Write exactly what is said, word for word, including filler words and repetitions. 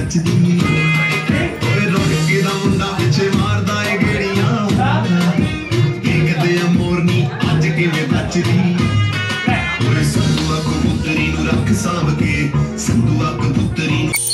नचदी ओए रोके दा मुंडा पिछे मारदा ए गेड़ियां की कदे मोरनी अज किवें बचदी ओए संधुआ कबूतरी नू रख सांभ के संधुआ कबूतरी